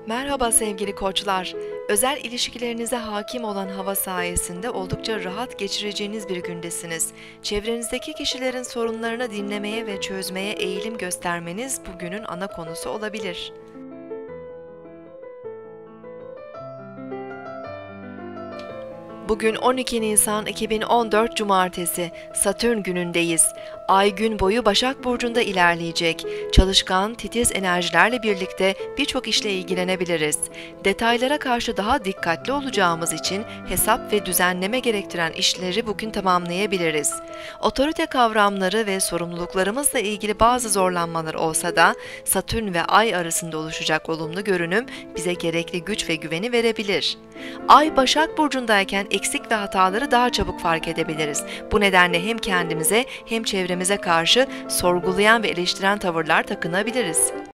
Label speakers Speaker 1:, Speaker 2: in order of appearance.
Speaker 1: Merhaba sevgili koçlar. Özel ilişkilerinize hakim olan hava sayesinde oldukça rahat geçireceğiniz bir gündesiniz. Çevrenizdeki kişilerin sorunlarını dinlemeye ve çözmeye eğilim göstermeniz bugünün ana konusu olabilir. Bugün 12 Nisan 2014 Cumartesi, Satürn günündeyiz. Ay gün boyu Başak Burcu'nda ilerleyecek. Çalışkan, titiz enerjilerle birlikte birçok işle ilgilenebiliriz. Detaylara karşı daha dikkatli olacağımız için hesap ve düzenleme gerektiren işleri bugün tamamlayabiliriz. Otorite kavramları ve sorumluluklarımızla ilgili bazı zorlanmalar olsa da Satürn ve Ay arasında oluşacak olumlu görünüm bize gerekli güç ve güveni verebilir. Ay Başak Burcu'ndayken eksik ve hataları daha çabuk fark edebiliriz. Bu nedenle hem kendimize hem çevremize karşı sorgulayan ve eleştiren tavırlar takınabiliriz.